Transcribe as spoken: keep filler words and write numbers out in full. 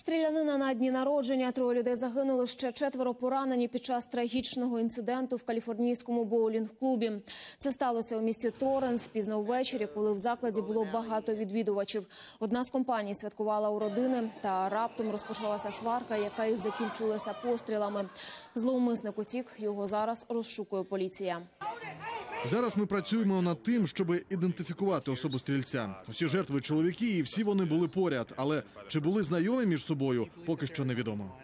Стрілянина на дні народження. Троє людей загинули, ще четверо поранені під час трагічного інциденту в каліфорнійському боулінг-клубі. Це сталося у місті Торренс пізно ввечері, коли в закладі було багато відвідувачів. Одна з компаній святкувала у родини, та раптом розпочалася сварка, яка і закінчилася пострілами. Зловмисник утік, його зараз розшукує поліція. Зараз ми працюємо над тим, щоб ідентифікувати особу стрільця. Усі жертви – чоловіки, і всі вони були поряд. Але чи були знайомі між собою, поки що невідомо.